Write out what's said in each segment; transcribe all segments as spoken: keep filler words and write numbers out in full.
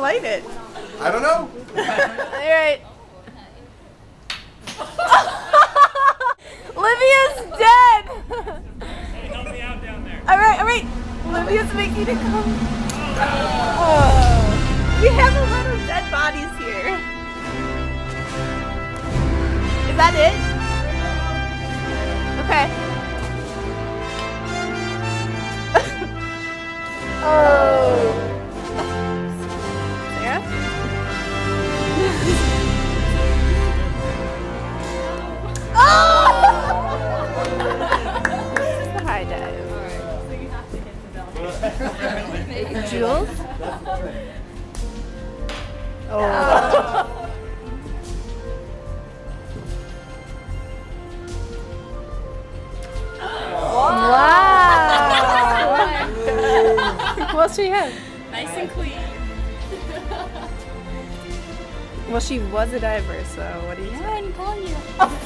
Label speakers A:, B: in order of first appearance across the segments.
A: light it?
B: I don't know.
A: Alright. Livia's dead!
C: Hey, help me out down there.
A: Alright, alright. Livia's making it come. Oh. We have a lot of dead bodies here. Is that it? Okay. Oh. Sarah? Oh! This is the high dive.
D: So you have to hit the bell.
A: Jules? Oh. Wow. What else do you have?
D: Nice and clean.
A: Well, she was a diver, so what do you
D: Yeah,
A: say?
D: I'm calling you.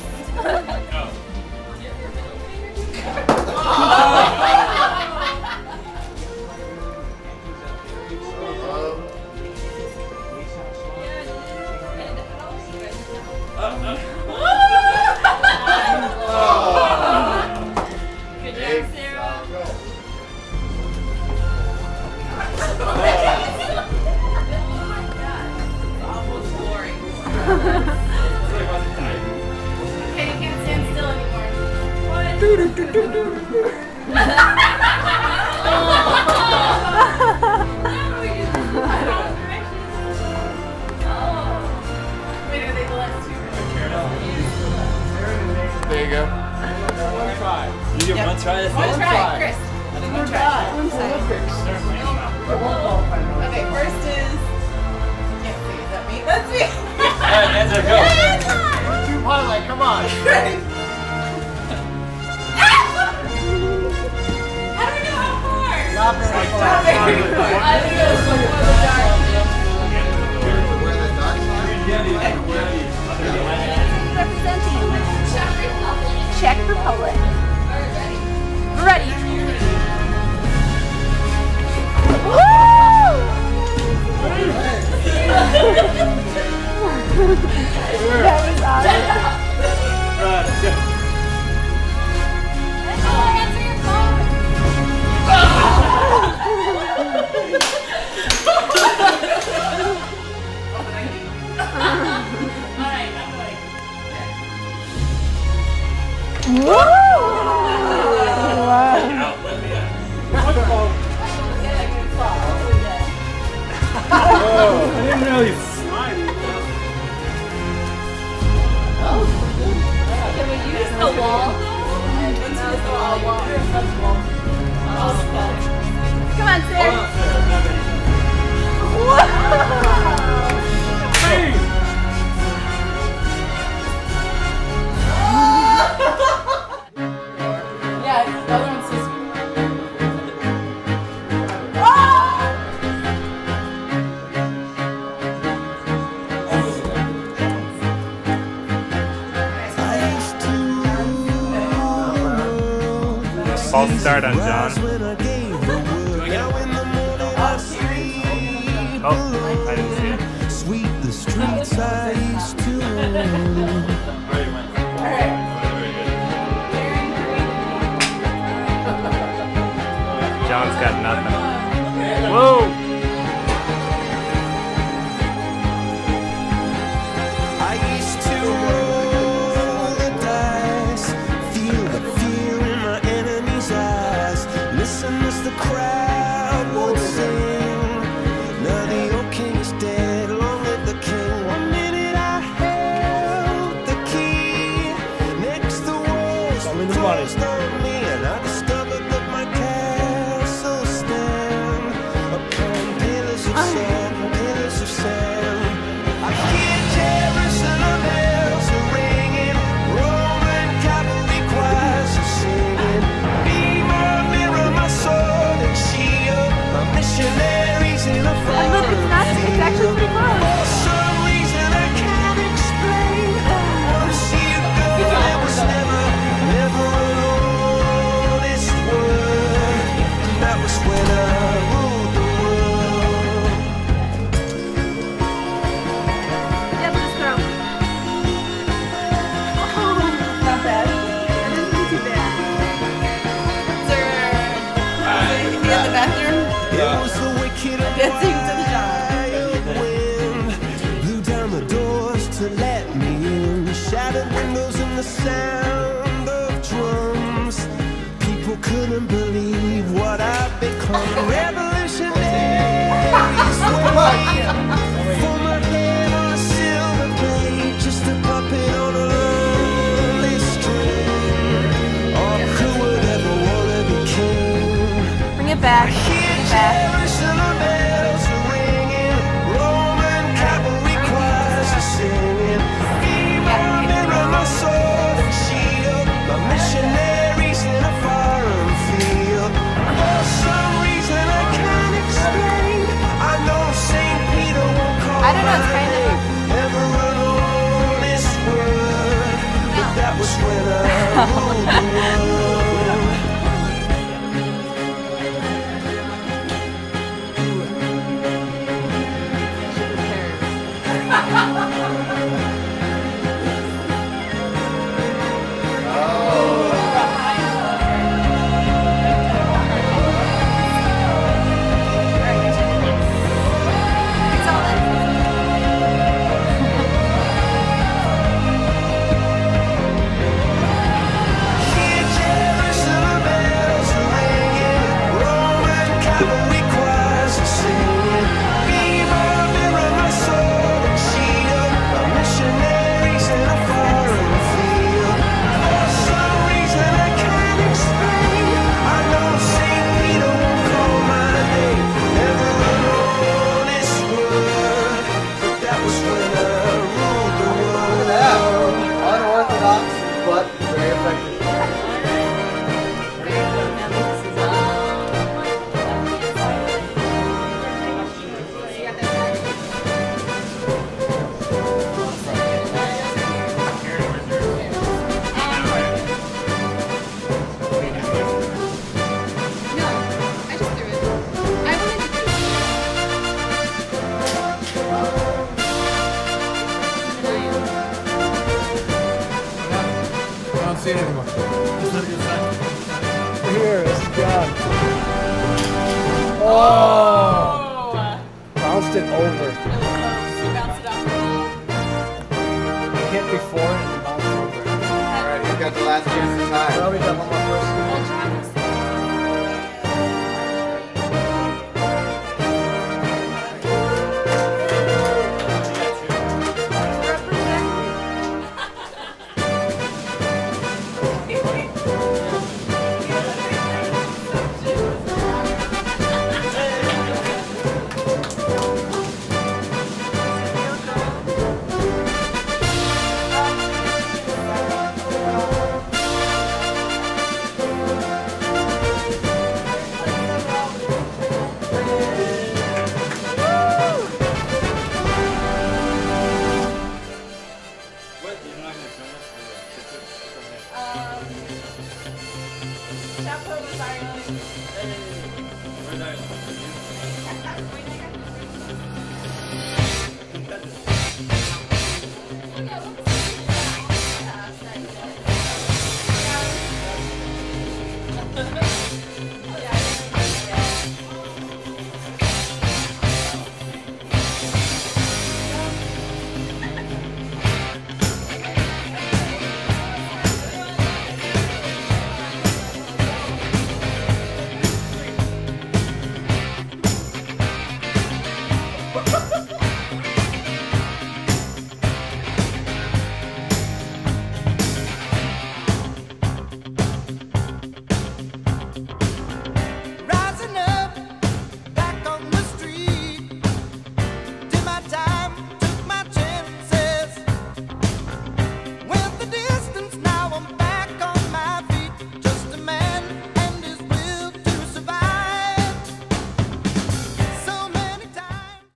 D: Good job, Sarah. Almost boring. Okay, you can't stand still anymore. What? Wait, are they the last two?
B: There you go.
C: One try.
E: You get one try this
D: One
E: thing?
D: try, Chris. One try. Okay, first is. Can't see, is that me? That's me!
E: Alright, answer, go.
B: Two pilot, come on.
D: I don't know how far!
B: Not very far.
D: Not very far. I think it was like one of the dark.
B: Where the ducks
A: Representing
D: Czech Republic.
A: Czech Republic.
D: Alright, ready?
A: Ready. That was awesome.
E: Right, let's go.
D: Oh, answer your phone! Alright, I'm like.
A: Woo! Wow.
E: Oh, I didn't really slide.
D: Can we use the wall? Let's use the wall.
A: Come on, Sarah.
E: Hold on, Sarah, not ready. Hey!
D: Yeah, the other one's just.
C: False start on John. Oh, I didn't see it.
F: Sweep the streets I used to own.
C: John's got nothing. Whoa!
F: I used to roll the dice, feel the fear in my enemy's eyes, listen as the crowd would sing. Now the old king is dead, long live the king. One minute I held the key, next the walls
E: Show me the money.
F: closed on me, and I discovered that my castle stands. that let me in. Shattered windows and the sound of drums. People couldn't believe what I've become. Revolutionaries waiting for my head on a silver plate, just a puppet on a lonely string. Oh, who would ever wanna be king?
A: Bring it back. Bring it back.
F: Jerusalem bells are ringing, Roman cavalry choirs are singing. Be my mirror, my sword and shield, my missionaries in a foreign field. For some reason I can't explain, I know Saint Peter won't call
A: I don't know, it's
F: my
A: kind of-
F: name. Never run on this word, but that was when I ruled the world.
A: It's all in.
F: Hear Jerusalem bells are ringing, Roman cavalry choirs are singing. Be my mirror, my sword and shield, my missionaries in a foreign field. For some reason I can't explain, I know Saint Peter won't call my name. Never run on this word, but that was when I ruled the world.
B: Unorthodox, but very effective. I don't see it anymore.
E: Here, it's John. Oh! Bounced it over. Hit before and bounced over.
B: Alright, you got the last chance to tie.
E: Probably got one more person.
D: Chapeau was Ireland.
C: Where's Ireland?